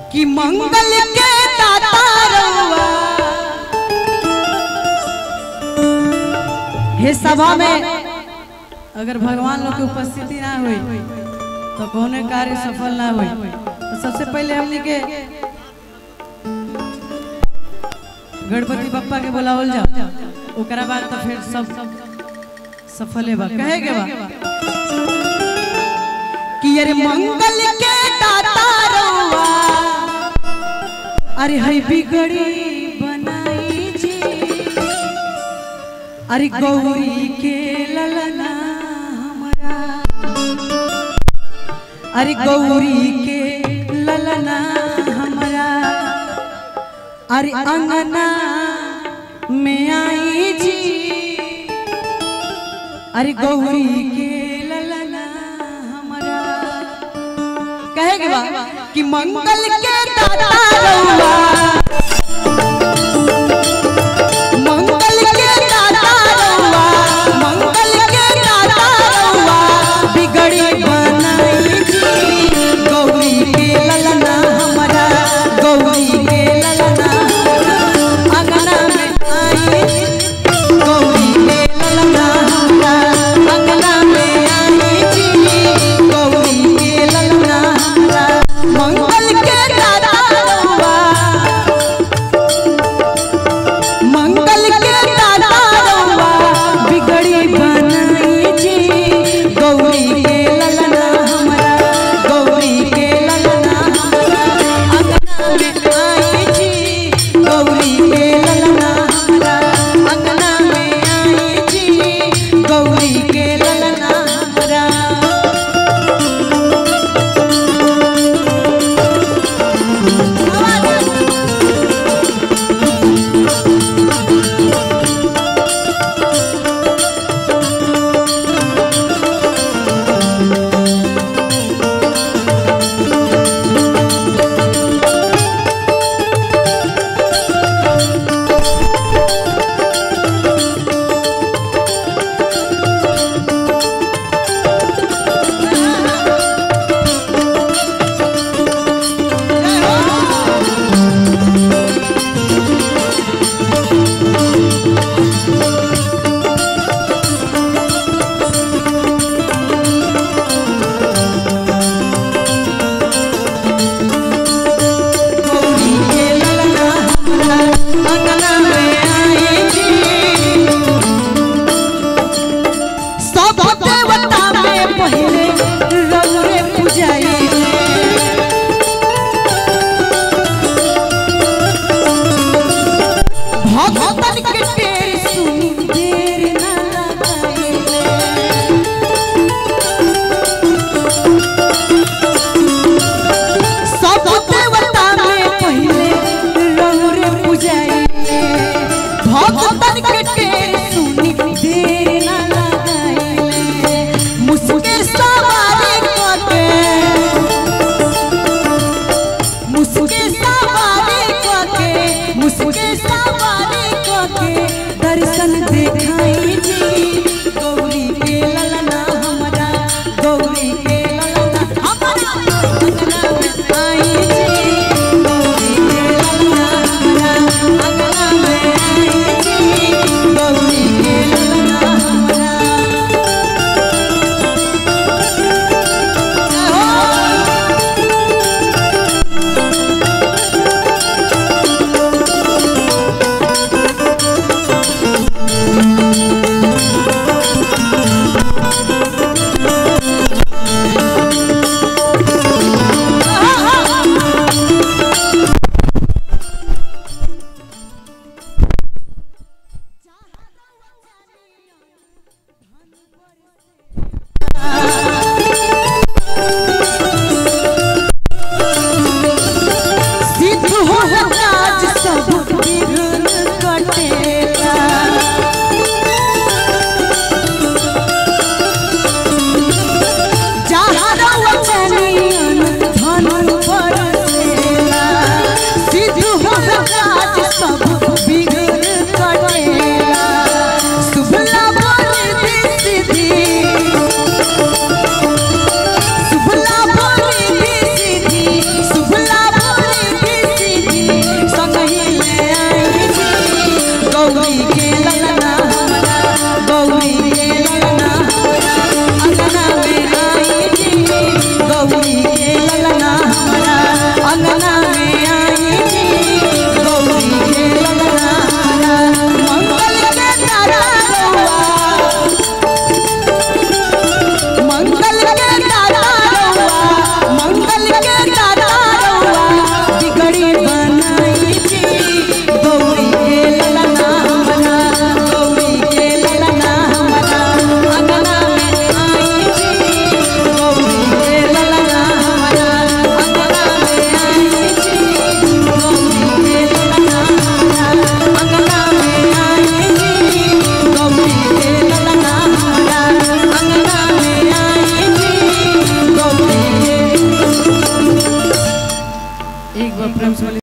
कि मंगल के दाता रउआ। हे सभा में अगर भगवान लोग की उपस्थिति ना हुई तो कौने कार्य सफल ना हुई। तो सबसे पहले हमने के गणपति बप्पा के बुलावल जाओ, ओकरा बाद तो फिर सब सफल बा कहे के बा कि अरे मंगल के दाता रउआ, अरे हई बिगड़ी बनाई जी, अरे गौरी के ललना हमरा, अरे गौरी के ललना हमरा, अरे अंगना में आई जी, अरे गौरी के ललना हमरा। कहेगा बा कि मंगल के दाता रउआ, मंगल के दाता रउआ, मंगल के दाता रउआ, बिगड़ी बनाई जी, गौरी के ललना हमरा, गौरी के ललना अंगना में आई जी, गौरी के ललना हमरा, अंगना में आई जी, गौरी के ललना हमरा। मंगल के दाता रउआ, मंगल के दाता रउआ, बिगड़ी बनाई जी, गौरी के ललना हमरा, गौरी के ललना हमरा, अंगना में आई जी, गौरी के ललना हमरा, अंगना में आई जी, गौरी के ललना हमरा। एक बार प्रेम से